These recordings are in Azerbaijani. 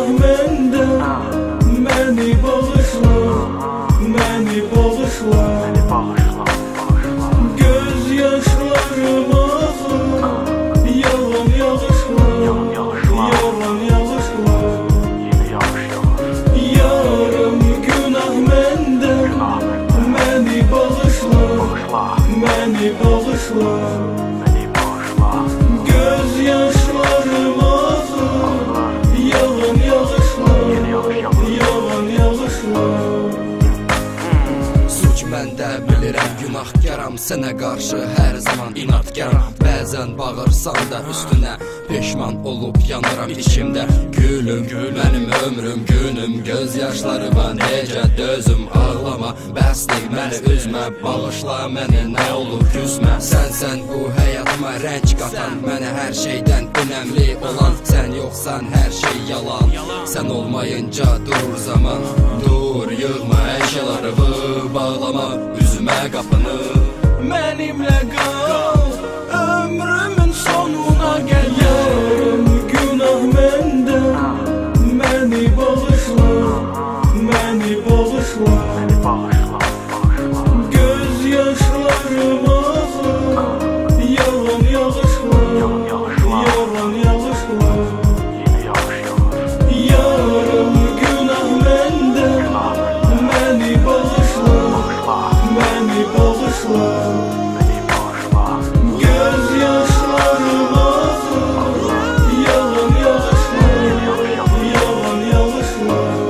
məndə, məni bağışla, məni bağışla. Göz yaşlarım axır, yalan yağışlar, yalan yağışlar. Yarım günah məndə, məni bağışla, məni bağışla. Göz yaşlarım axır, yalan yağışlar, yalan yağışlar. Suç məndə bilirəm, günahkaram, sənə qarşı hər zaman inadkaram. Bəzən bağırsan da üstünə peşman olub yanıram içimdə. Gülüm, mənim ömrüm, günüm, göz yaşlarıma necə dözüm. Ağlama, bəsdir, məni üzmə, bağışla məni, nə olur küsmə. Sənsən bu həyatıma rənc qatan, mənə hər şeydən önəmli olan. Sən yoxsan, hər şey yalan, sən olmayınca durur zaman. Dur, yığma əşyalarımı, bağlama üzümə qapını. Mənimlə qal, ömrümün sonuna gəl. Yarım günah məndə, məni bağışla, məni bağışla. Göz yaşlarım axır, yalan yağışlar, yalan yağışlar. Yarım günah məndə, məni bağışla, məni bağışla. Göz yaşlarım axır, yalan yağışlar, yalan yağışlar.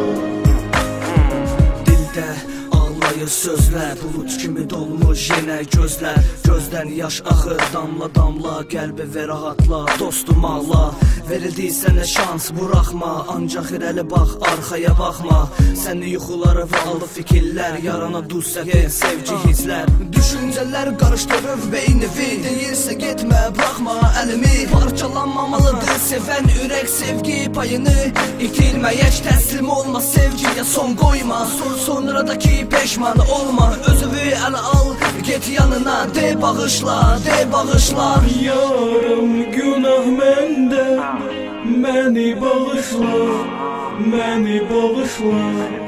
Dildə ağlayır sözlər, bulut kimi dolmuş yenə gözlər. Gözdən yaş axır, damla damla, qəlbi və rahatla, dostum ağla. Verildi sənə şans, buraxma, ancaq irəli bax, arxaya baxma. Səni yuxuları və alı fikirlər, yarana duz səqin, sevgi hisslər. Düşüncələr qarışdırır beynimi, deyirsə getmə, buraxma əlimi. Parçalanmamalıdır sevən ürək sevgi payını. İtilməyək, təslim olma, sevgiyə son qoyma. Sonradakı peşman olma, özünü ələ al, get yanına, de bağışla, de bağışla. Yarım günah məndə, məni bağışla, məni bağışla.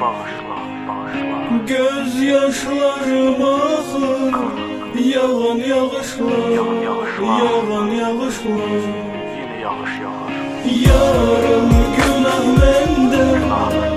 Göz yaşlarım axır, yalan yağışlar, yalan yağışlar. Yarım günah məndə,